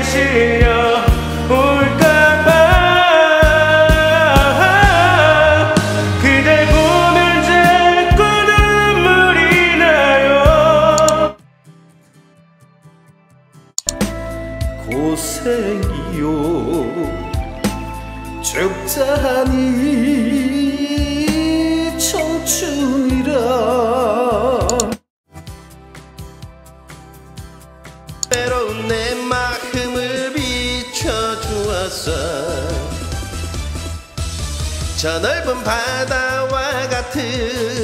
실려 올까봐 그댈 보면 자꾸 눈물이 나요. 고생이요 적잖니 청춘이라 외로운 내 마음을 비춰주었어. 저 넓은 바다와 같은